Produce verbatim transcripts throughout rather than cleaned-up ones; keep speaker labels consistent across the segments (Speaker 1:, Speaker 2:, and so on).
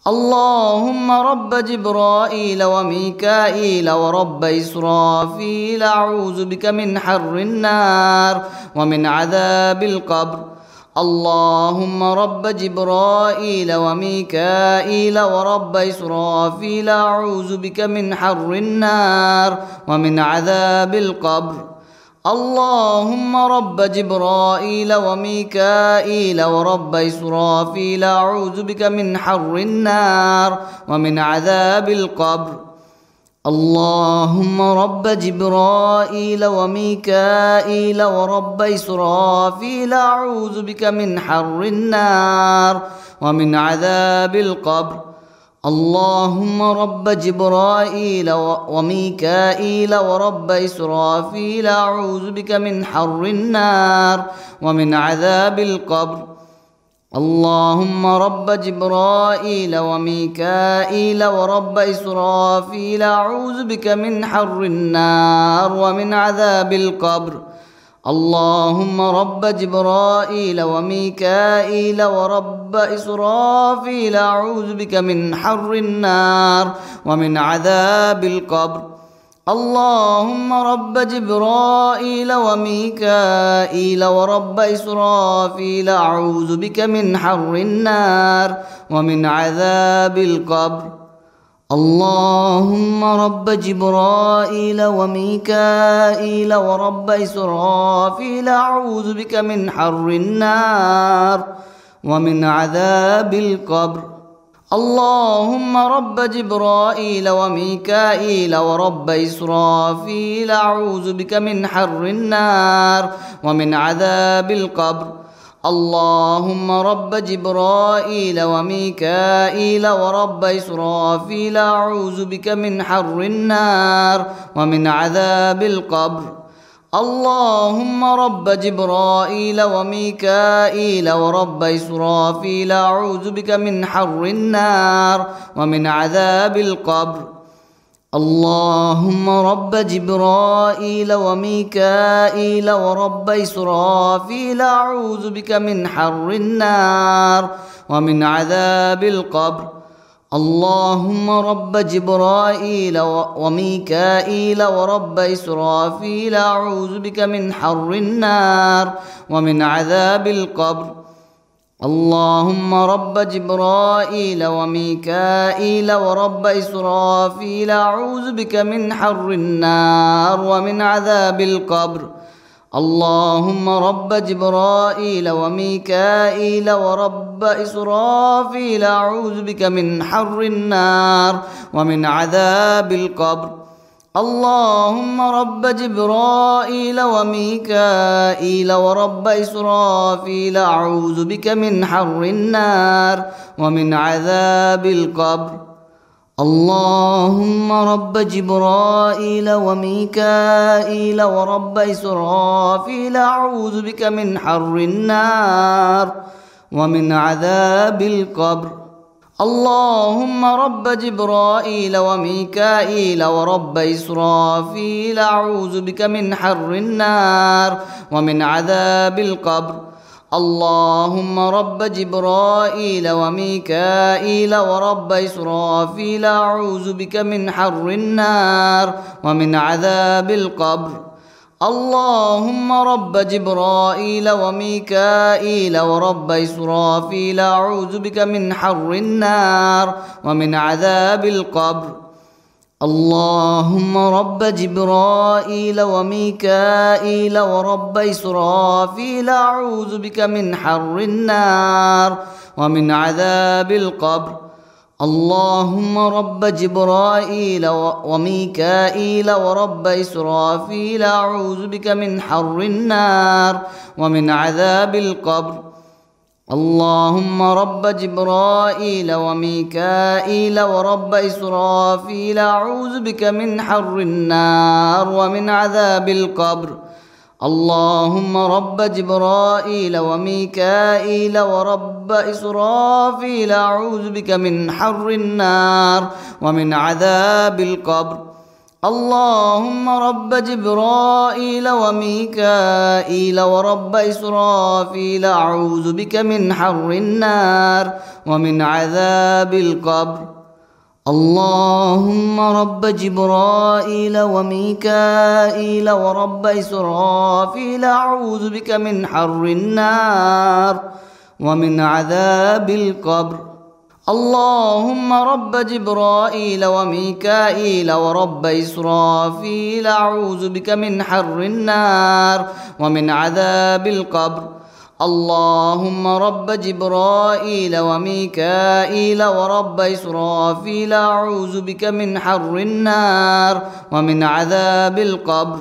Speaker 1: اللهم رب جبرائيل وميكائيل ورب إسرافيل أعوذ بك من حر النار ومن عذاب القبر. اللهم رب جبرائيل وميكائيل ورب إسرافيل أعوذ بك من حر النار ومن عذاب القبر. اللهم رب جبرائيل وميكائيل ورب إسرافيل أعوذ بك من حر النار ومن عذاب القبر. اللهم رب جبرائيل وميكائيل ورب إسرافيل أعوذ بك من حر النار ومن عذاب القبر. اللهم رب جبرائيل وميكائيل ورب إسرافيل أعوذ بك من حر النار ومن عذاب القبر. اللهم رب جبرائيل وميكائيل ورب إسرافيل أعوذ بك من حر النار ومن عذاب القبر. اللهم رب جبرائيل وميكائيل ورب إسرافيل أعوذ بك من حر النار ومن عذاب القبر. اللهم رب جبرائيل وميكائيل ورب إسرافيل أعوذ بك من حر النار ومن عذاب القبر. اللهم رب جبرائيل وميكائيل ورب إسرافيل أعوذ بك من حر النار ومن عذاب القبر. اللهم رب جبرائيل وميكائيل ورب إسرافيل أعوذ بك من حر النار ومن عذاب القبر. اللهم رب جبرائيل وميكائيل ورب إسرافيل أعوذ بك من حر النار ومن عذاب القبر. اللهم رب جبرائيل وميكائيل ورب إسرافيل أعوذ بك من حر النار ومن عذاب القبر. اللهم رب جبرائيل وميكائيل ورب إسرافيل أعوذ بك من حر النار ومن عذاب القبر. اللهم رب جبرائيل وميكائيل ورب إسرافيل أعوذ بك من حر النار ومن عذاب القبر. اللهم رب جبرائيل وميكائيل ورب إسرافيل أعوذ بك من حر النار ومن عذاب القبر. اللهم رب جبرائيل وميكائيل ورب إسرافيل أعوذ بك من حر النار ومن عذاب القبر. اللهم رب جبرائيل وميكائيل ورب إسرافيل أعوذ بك من حر النار ومن عذاب القبر. اللهم رب جبرائيل وميكائيل ورب إسرافيل أعوذ بك من حر النار ومن عذاب القبر. اللهم رب جبرائيل وميكائيل ورب إسرافيل أعوذ بك من حر النار ومن عذاب القبر. اللهم رب جبرائيل وميكائيل ورب إسرافيل أعوذ بك من حر النار ومن عذاب القبر. اللهم رب جبرائيل وميكائيل ورب إسرافيل أعوذ بك من حر النار ومن عذاب القبر. اللهم رب جبرائيل وميكائيل ورب إسرافيل أعوذ بك من حر النار ومن عذاب القبر. اللهم رب جبرائيل وميكائيل ورب إسرافيل أعوذ بك من حر النار ومن عذاب القبر. اللهم رب جبرائيل وميكائيل ورب إسرافيل أعوذ بك من حر النار ومن عذاب القبر. اللهم رب جبرائيل وميكائيل ورب إسرافيل أعوذ بك من حر النار ومن عذاب القبر. اللهم رب جبرائيل وميكائيل ورب إسرافيل أعوذ بك من حر النار ومن عذاب القبر. اللهم رب جبرائيل وميكائيل ورب إسرافيل أعوذ بك من حر النار ومن عذاب القبر. اللهم رب جبرائيل وميكائيل ورب إسرافيل أعوذ بك من حر النار ومن عذاب القبر. اللهم رب جبرائيل وميكائيل ورب إسرافيل أعوذ بك من حر النار ومن عذاب القبر.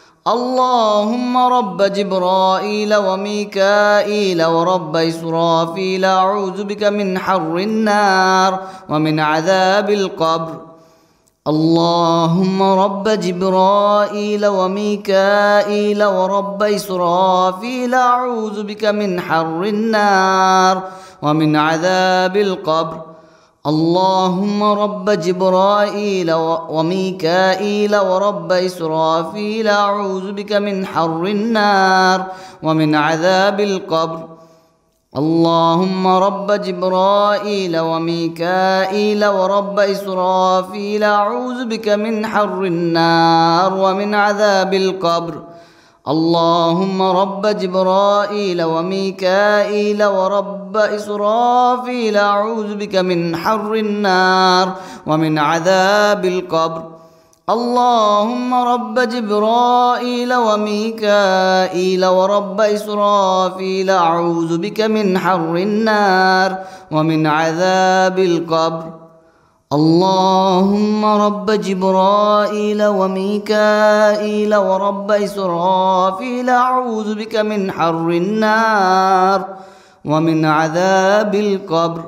Speaker 1: اللهم رب جبرائيل وميكائيل ورب إسرافيل أعوذ بك من حر النار ومن عذاب القبر. اللهم رب جبرائيل وميكائيل ورب إسرافيل أعوذ بك من حر النار ومن عذاب القبر. اللهم رب جبرائيل وميكائيل ورب إسرافيل أعوذ بك من حر النار ومن عذاب القبر. اللهم رب جبرائيل وميكائيل ورب إسرافيل أعوذ بك من حر النار ومن عذاب القبر. اللهم رب جبرائيل وميكائيل ورب إسرافيل أعوذ بك من حر النار ومن عذاب القبر. اللهم رب جبرائيل وميكائيل ورب إسرافيل أعوذ بك من حر النار ومن عذاب القبر. اللهم رب جبرائيل وميكائيل ورب إسرافيل أعوذ بك من حر النار ومن عذاب القبر.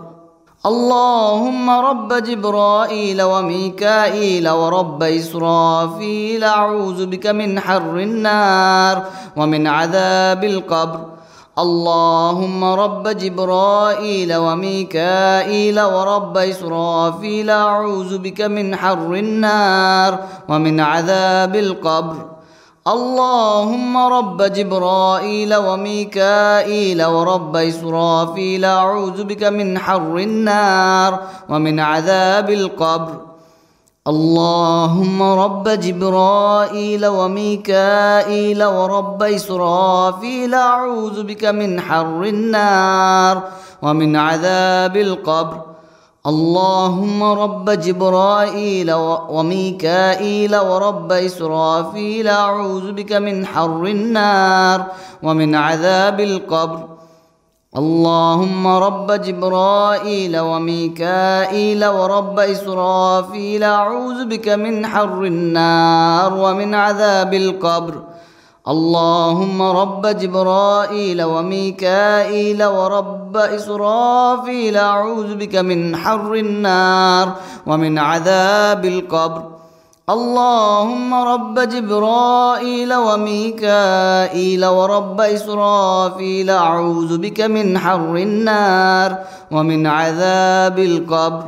Speaker 1: اللهم رب جبرائيل وميكائيل ورب إسرافيل أعوذ بك من حر النار ومن عذاب القبر. اللهم رب جبرائيل وميكائيل ورب إسرافيل أعوذ بك من حر النار ومن عذاب القبر. اللهم رب جبرائيل وميكائيل ورب إسرافيل أعوذ بك من حر النار ومن عذاب القبر. اللهم رب جبرائيل وميكائيل ورب إسرافيل أعوذ بك من حر النار ومن عذاب القبر. اللهم رب جبرائيل وميكائيل ورب إسرافيل أعوذ بك من حر النار ومن عذاب القبر. اللهم رب جبرائيل وميكائيل ورب إسرافيل أعوذ بك من حر النار ومن عذاب القبر. اللهم رب جبرائيل وميكائيل ورب إسرافيل أعوذ بك من حر النار ومن عذاب القبر. اللهم رب جبرائيل وميكائيل ورب إسرافيل أعوذ بك من حر النار ومن عذاب القبر.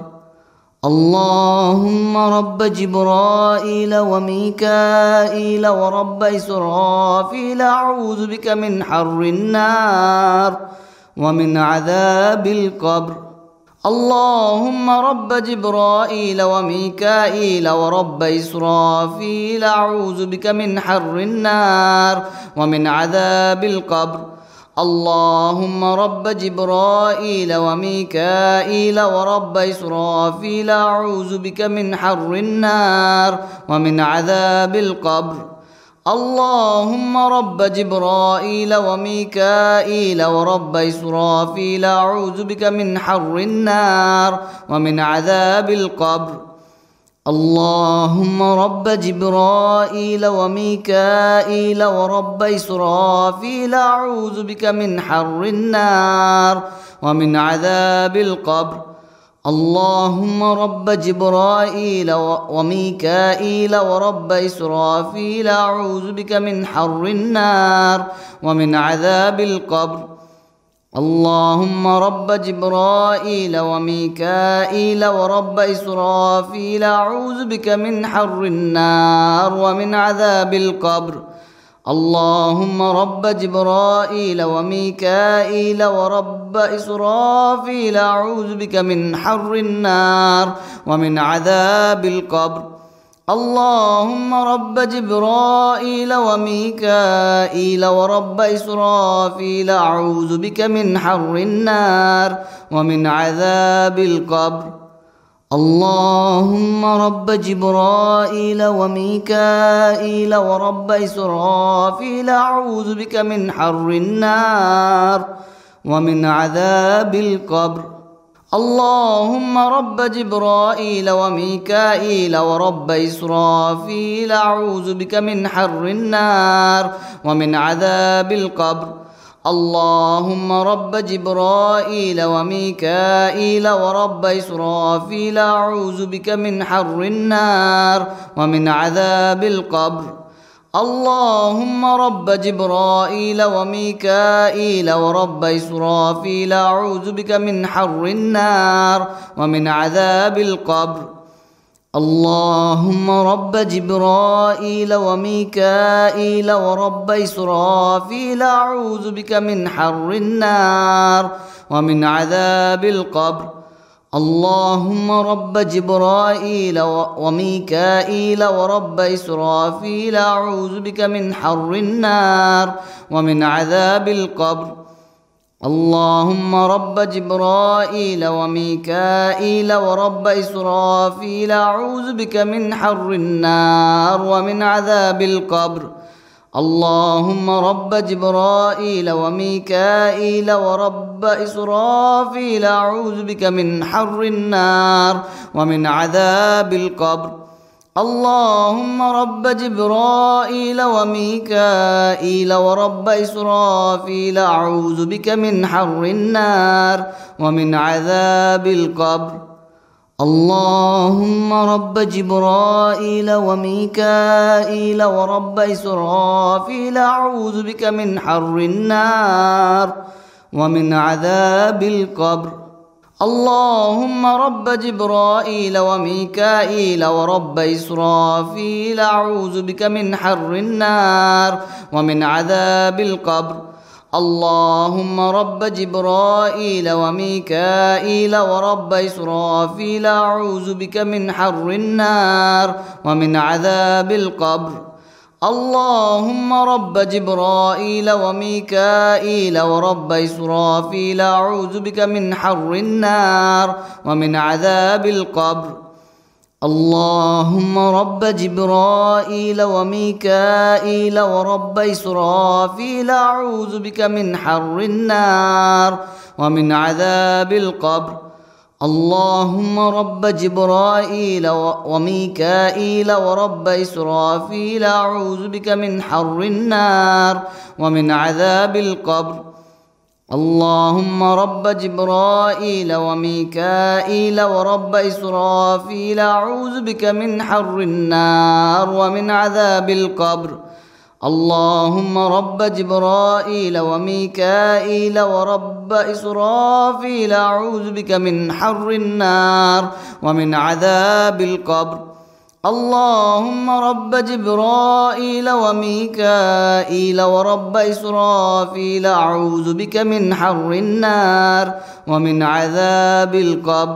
Speaker 1: اللهم رب جبرائيل وميكائيل ورب إسرافيل أعوذ بك من حر النار ومن عذاب القبر. اللهم رب جبرائيل وميكائيل ورب إسرافيل أعوذ بك من حر النار ومن عذاب القبر. اللهم رب جبرائيل وميكائيل ورب إسرافيل أعوذ بك من حر النار ومن عذاب القبر. اللهم رب جبرائيل وميكائيل ورب إسرافيل أعوذ بك من حر النار ومن عذاب القبر. اللهم رب جبرائيل وميكائيل ورب إسرافيل أعوذ بك من حر النار ومن عذاب القبر. اللهم رب جبرائيل وميكائيل ورب إسرافيل أعوذ بك من حر النار ومن عذاب القبر. اللهم رب جبرائيل وميكائيل ورب إسرافيل أعوذ بك من حر النار ومن عذاب القبر. اللهم رب جبرائيل وميكائيل ورب إسرافيل أعوذ بك من حر النار ومن عذاب القبر. اللهم رب جبرائيل وميكائيل ورب إسرافيل أعوذ بك من حر النار ومن عذاب القبر. اللهم رب جبرائيل وميكائيل ورب إسرافيل أعوذ بك من حر النار ومن عذاب القبر. اللهم رب جبرائيل وميكائيل ورب إسرافيل أعوذ بك من حر النار ومن عذاب القبر. اللهم رب جبرائيل وميكائيل ورب إسرافيل أعوذ بك من حر النار ومن عذاب القبر. اللهم رب جبرائيل وميكائيل ورب إسرافيل أعوذ بك من حر النار ومن عذاب القبر. اللهم رب جبرائيل وميكائيل ورب إسرافيل أعوذ بك من حر النار ومن عذاب القبر. اللهم رب جبرائيل وميكائيل ورب إسرافيل أعوذ بك من حر النار ومن عذاب القبر. اللهم رب جبرائيل وميكائيل ورب إسرافيل أعوذ بك من حر النار ومن عذاب القبر. اللهم رب جبرائيل وميكائيل ورب إسرافيل أعوذ بك من حر النار ومن عذاب القبر. اللهم رب جبرائيل وميكائيل ورب إسرافيل أعوذ بك من حر النار ومن عذاب القبر. اللهم رب جبرائيل وميكائيل ورب إسرافيل أعوذ بك من حر النار ومن عذاب القبر. اللهم رب جبرائيل وميكائيل ورب إسرافيل أعوذ بك من حر النار ومن عذاب القبر. اللهم رب جبرائيل وميكائيل ورب إسرافيل أعوذ بك من حر النار ومن عذاب القبر. اللهم رب جبرائيل وميكائيل ورب إسرافيل أعوذ بك من حر النار ومن عذاب القبر. اللهم رب جبرائيل وميكائيل ورب إسرافيل أعوذ بك من حر النار ومن عذاب القبر. اللهم رب جبرائيل وميكائيل ورب إسرافيل أعوذ بك من حر النار ومن عذاب القبر. اللهم رب جبرائيل وميكائيل ورب إسرافيل أعوذ بك من حر النار ومن عذاب القبر. اللهم رب جبرائيل وميكائيل ورب إسرافيل أعوذ بك من حر النار ومن عذاب القبر. اللهم رب جبرائيل وميكائيل ورب إسرافيل أعوذ بك من حر النار ومن عذاب القبر.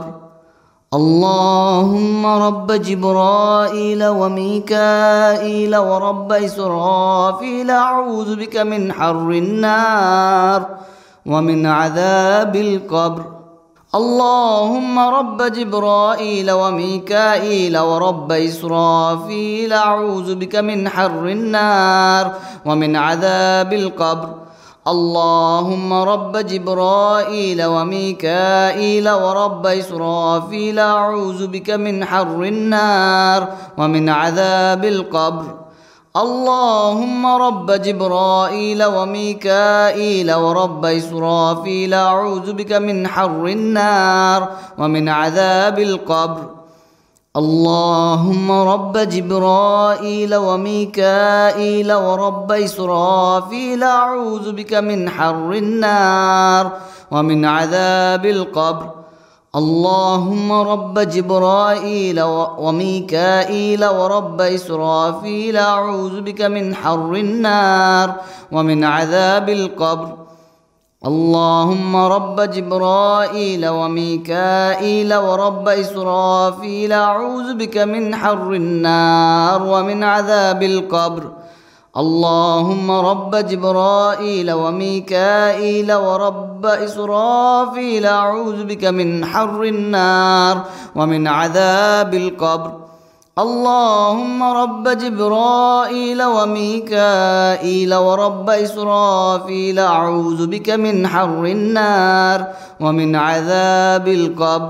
Speaker 1: اللهم رب جبرائيل وميكائيل ورب إسرافيل أعوذ بك من حر النار ومن عذاب القبر. اللهم رب جبرائيل وميكائيل ورب إسرافيل أعوذ بك من حر النار ومن عذاب القبر. اللهم رب جبرائيل وميكائيل ورب إسرافيل أعوذ بك من حر النار ومن عذاب القبر. اللهم رب جبرائيل وميكائيل ورب إسرافيل أعوذ بك من حر النار ومن عذاب القبر. اللهم رب جبرائيل وميكائيل ورب إسرافيل أعوذ بك من حر النار ومن عذاب القبر. اللهم رب جبرائيل وميكائيل ورب إسرافيل أعوذ بك من حر النار ومن عذاب القبر. اللهم رب جبرائيل وميكائيل ورب إسرافيل أعوذ بك من حر النار ومن عذاب القبر. اللهم رب جبرائيل وميكائيل ورب إسرافيل أعوذ بك من حر النار ومن عذاب القبر. اللهم رب جبرائيل وميكائيل ورب إسرافيل أعوذ بك من حر النار ومن عذاب القبر.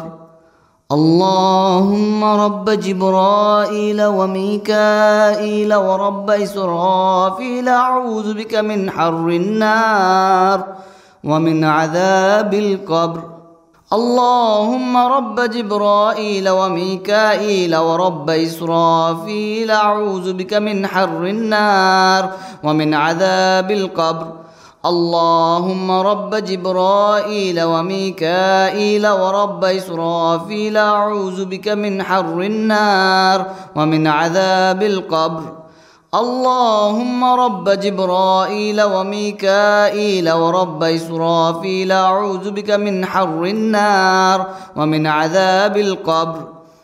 Speaker 1: اللهم رب جبرائيل وميكائيل ورب إسرافيل أعوذ بك من حر النار ومن عذاب القبر. اللهم رب جبرائيل وميكائيل ورب إسرافيل أعوذ بك من حر النار ومن عذاب القبر. اللهم رب جبرائيل وميكائيل ورب إسرافيل أعوذ بك من حر النار ومن عذاب القبر. اللهم رب جبرائيل وميكائيل ورب إسرافيل أعوذ بك من حر النار ومن عذاب القبر.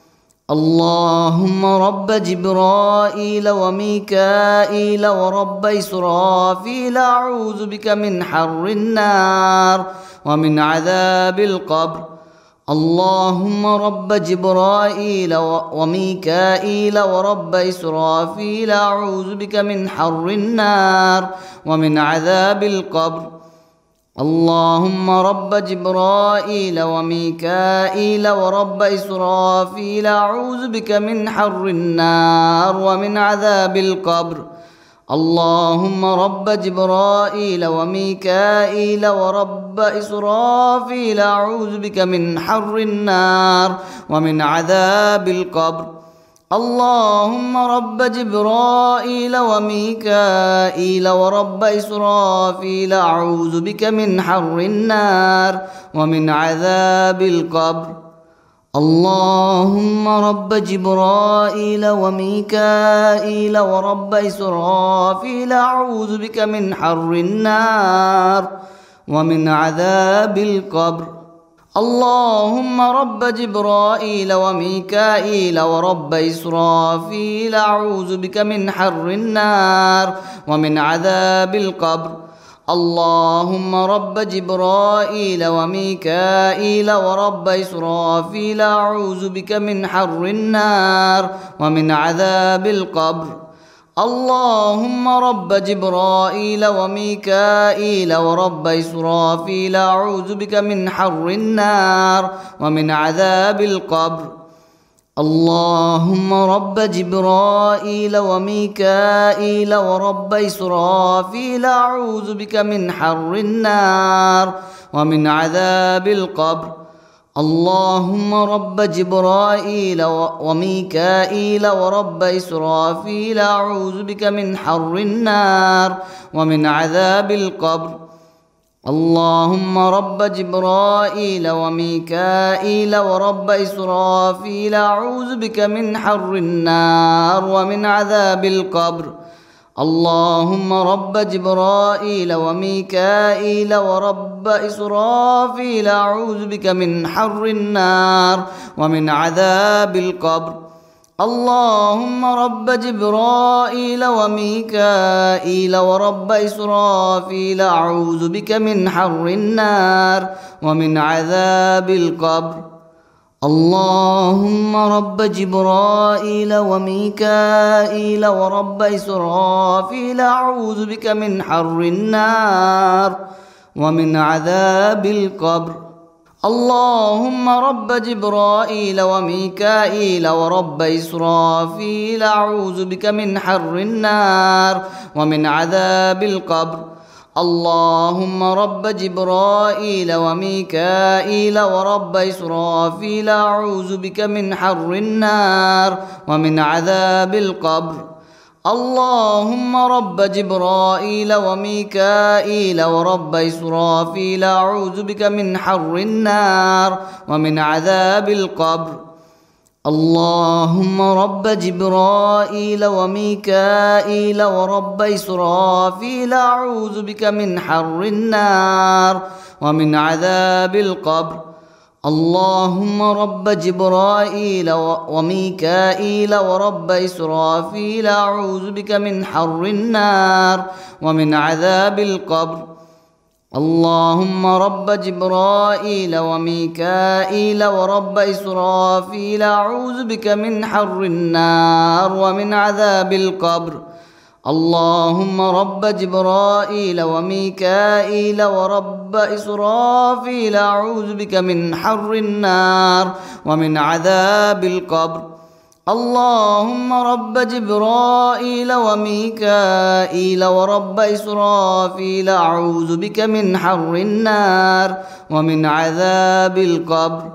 Speaker 1: اللهم رب جبرائيل وميكائيل ورب إسرافيل أعوذ بك من حر النار ومن عذاب القبر. اللهم رب جبرائيل وميكائيل ورب إسرافيل أعوذ بك من حر النار ومن عذاب القبر. اللهم رب جبرائيل وميكائيل ورب إسرافيل أعوذ بك من حر النار ومن عذاب القبر. اللهم رب جبرائيل وميكائيل ورب إسرافيل أعوذ بك من حر النار ومن عذاب القبر. اللهم رب جبرائيل وميكائيل ورب إسرافيل أعوذ بك من حر النار ومن عذاب القبر. اللهم رب جبرائيل وميكائيل ورب إسرافيل أعوذ بك من حر النار ومن عذاب القبر. اللهم رب جبرائيل وميكائيل ورب إسرافيل أعوذ بك من حر النار ومن عذاب القبر. اللهم رب جبرائيل وميكائيل ورب إسرافيل أعوذ بك من حر النار ومن عذاب القبر. اللهم رب جبرائيل وميكائيل ورب إسرافيل أعوذ بك من حر النار ومن عذاب القبر. اللهم رب جبرائيل وميكائيل ورب إسرافيل أعوذ بك من حر النار ومن عذاب القبر. اللهم رب جبرائيل وميكائيل ورب إسرافيل أعوذ بك من حر النار ومن عذاب القبر. اللهم رب جبرائيل وميكائيل ورب إسرافيل أعوذ بك من حر النار ومن عذاب القبر. اللهم رب جبرائيل وميكائيل ورب إسرافيل أعوذ بك من حر النار ومن عذاب القبر. اللهم رب جبرائيل وميكائيل ورب إسرافيل أعوذ بك من حر النار ومن عذاب القبر. اللهم رب جبرائيل وميكائيل ورب إسرافيل أعوذ بك من حر النار ومن عذاب القبر. اللهم رب جبرائيل وميكائيل ورب إسرافيل أعوذ بك من حر النار ومن عذاب القبر. اللهم رب جبرائيل وميكائيل ورب إسرافيل أعوذ بك من حر النار ومن عذاب القبر. اللهم رب جبرائيل وميكائيل ورب إسرافيل أعوذ بك من حر النار ومن عذاب القبر. اللهم رب جبرائيل وميكائيل ورب إسرافيل أعوذ بك من حر النار ومن عذاب القبر. اللهم رب جبرائيل وميكائيل ورب إسرافيل أعوذ بك من حر النار ومن عذاب القبر. اللهم رب جبرائيل وميكائيل ورب إسرافيل أعوذ بك من حر النار ومن عذاب القبر. اللهم رب جبرائيل وميكائيل ورب إسرافيل أعوذ بك من حر النار ومن عذاب القبر. اللهم رب جبرائيل وميكائيل ورب إسرافيل أعوذ بك من حر النار ومن عذاب القبر.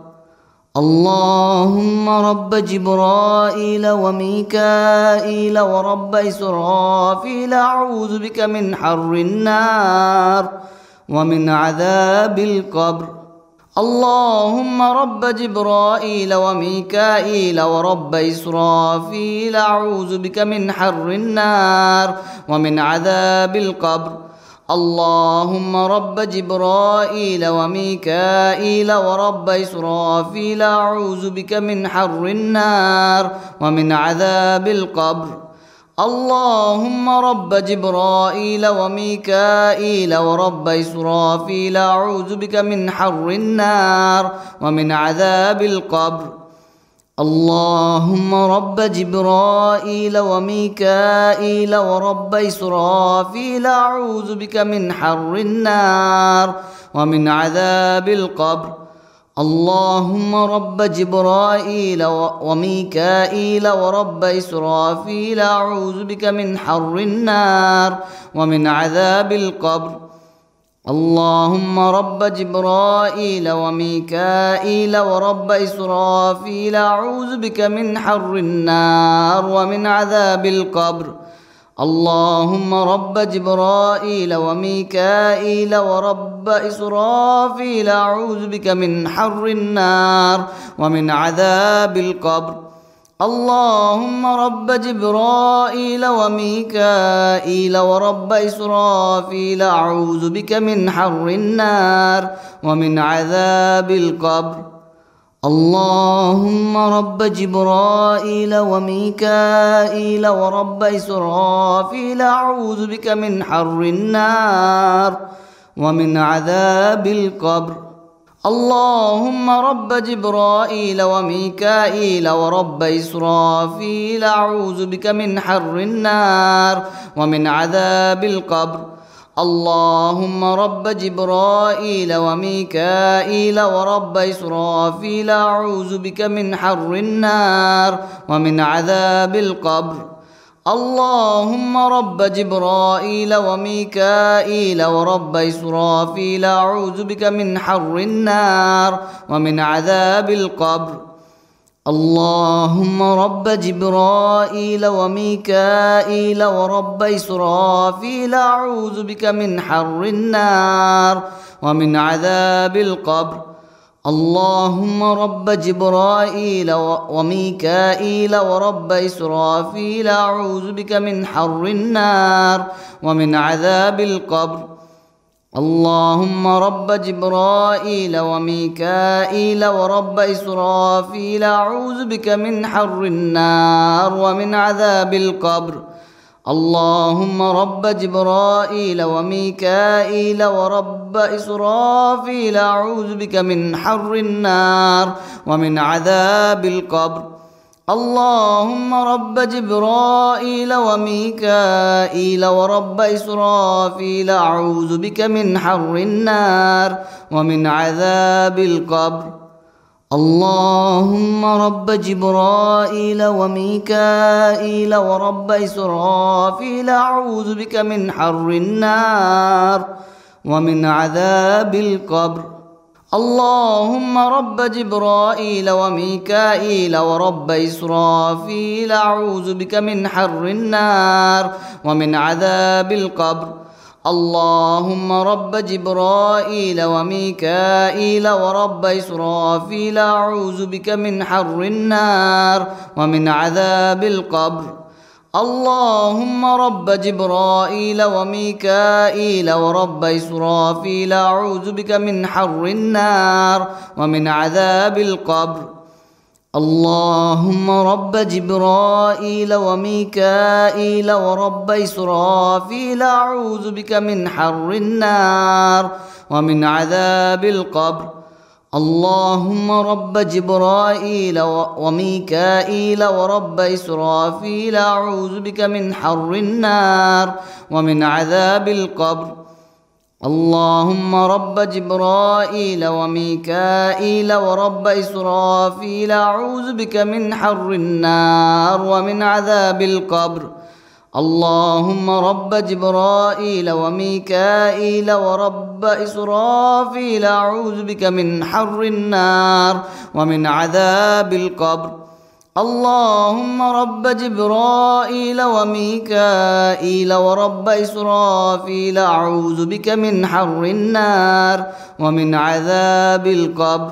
Speaker 1: اللهم رب جبرائيل وميكائيل ورب إسرافيل أعوذ بك من حر النار ومن عذاب القبر. اللهم رب جبرائيل وميكائيل ورب إسرافيل أعوذ بك من حر النار ومن عذاب القبر. اللهم رب جبرائيل وميكائيل ورب إسرافيل أعوذ بك من حر النار ومن عذاب القبر. اللهم رب جبرائيل وميكائيل ورب إسرافيل أعوذ بك من حر النار ومن عذاب القبر. اللهم رب جبرائيل وميكائيل ورب إسرافيل أعوذ بك من حر النار ومن عذاب القبر. اللهم رب جبرائيل وميكائيل ورب إسرافيل أعوذ بك من حر النار ومن عذاب القبر. اللهم رب جبرائيل وميكائيل ورب إسرافيل أعوذ بك من حر النار ومن عذاب القبر. اللهم رب جبرائيل وميكائيل ورب إسرافيل أعوذ بك من حر النار ومن عذاب القبر. اللهم رب جبرائيل وميكائيل ورب إسرافيل أعوذ بك من حر النار ومن عذاب القبر. اللهم رب جبرائيل وميكائيل ورب إسرافيل أعوذ بك من حر النار ومن عذاب القبر. اللهم رب جبرائيل وميكائيل ورب إسرافيل أعوذ بك من حر النار ومن عذاب القبر. اللهم رب جبرائيل وميكائيل ورب إسرافيل أعوذ بك من حر النار ومن عذاب القبر. اللهم رب جبرائيل وميكائيل ورب إسرافيل أعوذ بك من حر النار ومن عذاب القبر. اللهم رب جبرائيل وميكائيل ورب إسرافيل أعوذ بك من حر النار ومن عذاب القبر. اللهم رب جبرائيل وميكائيل ورب إسرافيل أعوذ بك من حر النار ومن عذاب القبر. اللهم رب جبرائيل وميكائيل ورب إسرافيل أعوذ بك من حر النار ومن عذاب القبر. اللهم رب جبرائيل وميكائيل ورب إسرافيل أعوذ بك من حر النار ومن عذاب القبر. اللهم رب جبرائيل وميكائيل ورب إسرافيل أعوذ بك من حر النار ومن عذاب القبر. اللهم رب جبرائيل وميكائيل ورب إسرافيل أعوذ بك من حر النار ومن عذاب القبر. اللهم رب جبرائيل وميكائيل ورب إسرافيل أعوذ بك من حر النار ومن عذاب القبر. اللهم رب جبرائيل وميكائيل ورب إسرافيل أعوذ بك من حر النار ومن عذاب القبر. اللهم رب جبرائيل وميكائيل ورب إسرافيل أعوذ بك من حر النار ومن عذاب القبر. اللهم رب جبرائيل وميكائيل ورب إسرافيل أعوذ بك من حر النار ومن عذاب القبر. اللهم رب جبرائيل وميكائيل ورب إسرافيل أعوذ بك من حر النار ومن عذاب القبر. اللهم رب جبرائيل وميكائيل ورب إسرافيل أعوذ بك من حر النار ومن عذاب القبر. اللهم رب جبرائيل وميكائيل ورب إسرافيل أعوذ بك من حر النار ومن عذاب القبر. اللهم رب جبرائيل وميكائيل ورب إسرافيل أعوذ بك من حر النار ومن عذاب القبر.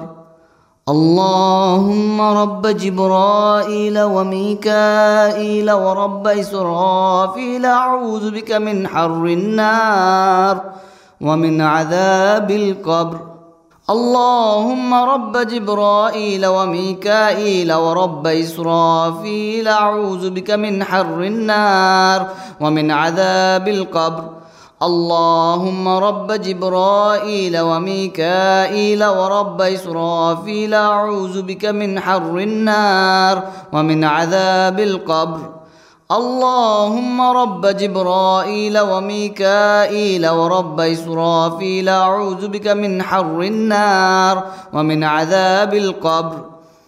Speaker 1: اللهم رب جبرائيل وميكائيل ورب إسرافيل أعوذ بك من حر النار ومن عذاب القبر. اللهم رب جبرائيل وميكائيل ورب إسرافيل أعوذ بك من حر النار ومن عذاب القبر. اللهم رب جبرائيل وميكائيل ورب إسرافيل أعوذ بك من حر النار ومن عذاب القبر. اللهم رب جبرائيل وميكائيل ورب إسرافيل أعوذ بك من حر النار ومن عذاب القبر.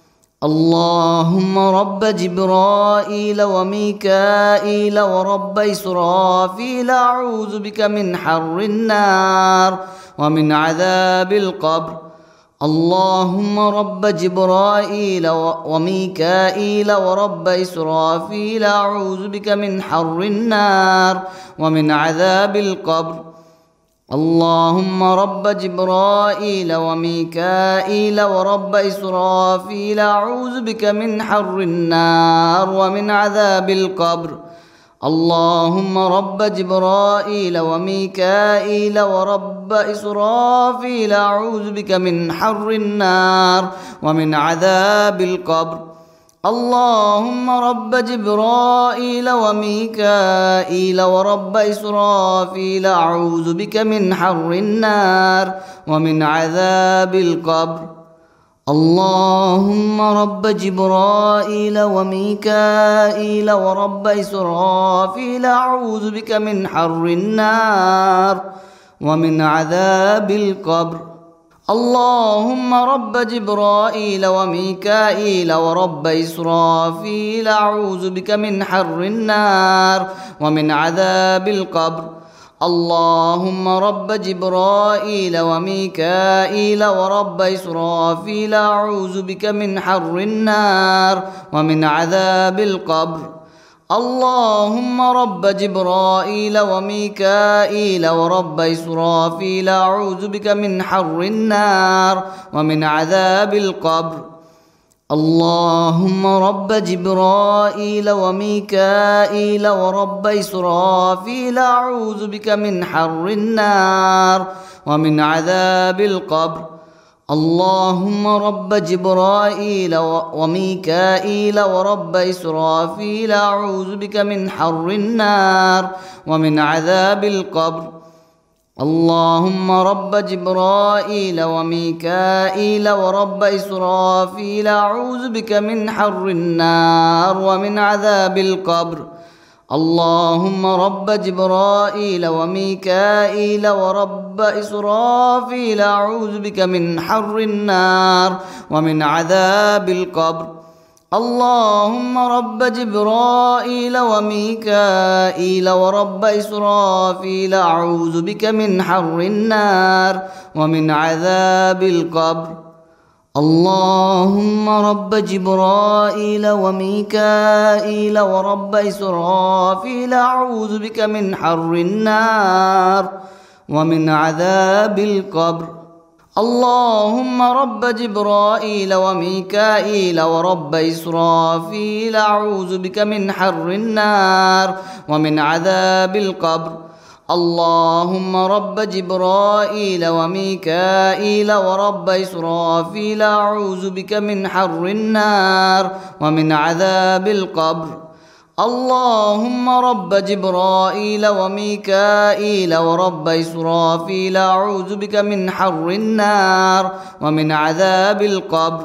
Speaker 1: اللهم رب جبرائيل وميكائيل ورب إسرافيل أعوذ بك من حر النار ومن عذاب القبر. اللهم رب جبرائيل وميكائيل ورب إسرافيل أعوذ بك من حر النار ومن عذاب القبر. اللهم رب جبرائيل وميكائيل ورب إسرافيل أعوذ بك من حر النار ومن عذاب القبر. اللهم رب جبرائيل وميكائيل ورب إسرافيل أعوذ بك من حر النار ومن عذاب القبر. اللهم رب جبرائيل وميكائيل ورب إسرافيل أعوذ بك من حر النار ومن عذاب القبر. اللهم رب جبرائيل وميكائيل ورب إسرافيل أعوذ بك من حر النار ومن عذاب القبر. اللهم رب جبرائيل وميكائيل ورب إسرافيل أعوذ بك من حر النار ومن عذاب القبر. اللهم رب جبرائيل وميكائيل ورب إسرافيل أعوذ بك من حر النار ومن عذاب القبر. اللهم رب جبرائيل وميكائيل ورب إسرافيل أعوذ بك من حر النار ومن عذاب القبر. اللهم رب جبرائيل وميكائيل ورب إسرافيل أعوذ بك من حر النار ومن عذاب القبر. اللهم رب جبرائيل وميكائيل ورب إسرافيل أعوذ بك من حر النار ومن عذاب القبر. اللهم رب جبرائيل وميكائيل ورب إسرافيل أعوذ بك من حر النار ومن عذاب القبر. اللهم رب جبرائيل وميكائيل ورب إسرافيل أعوذ بك من حر النار ومن عذاب القبر. اللهم رب جبرائيل وميكائيل ورب إسرافيل أعوذ بك من حر النار ومن عذاب القبر. اللهم رب جبرائيل وميكائيل ورب إسرافيل أعوذ بك من حر النار ومن عذاب القبر. اللهم رب جبرائيل وميكائيل ورب إسرافيل أعوذ بك من حر النار ومن عذاب القبر. اللهم رب جبرائيل وميكائيل ورب إسرافيل أعوذ بك من حر النار ومن عذاب القبر. اللهم رب جبرائيل وميكائيل ورب إسرافيل أعوذ بك من حر النار ومن عذاب القبر.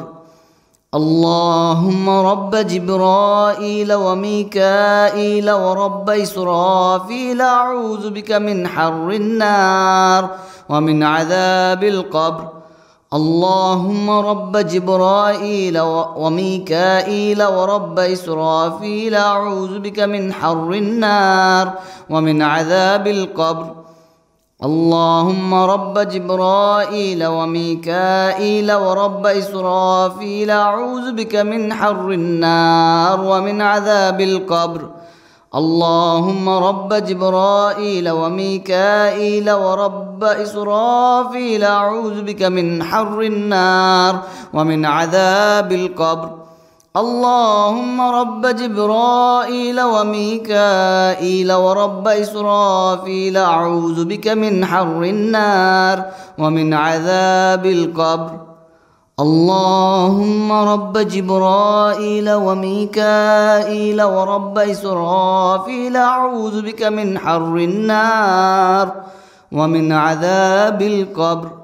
Speaker 1: اللهم رب جبرائيل وميكائيل ورب إسرافيل أعوذ بك من حر النار ومن عذاب القبر. اللهم رب جبرائيل وميكائيل ورب إسرافيل أعوذ بك من حر النار ومن عذاب القبر. اللهم رب جبرائيل وميكائيل ورب إسرافيل أعوذ بك من حر النار ومن عذاب القبر. اللهم رب جبرائيل وميكائيل ورب إسرافيل أعوذ بك من حر النار ومن عذاب القبر. اللهم رب جبرائيل وميكائيل ورب إسرافيل أعوذ بك من حر النار ومن عذاب القبر. اللهم رب جبرائيل وميكائيل ورب إسرافيل أعوذ بك من حر النار ومن عذاب القبر.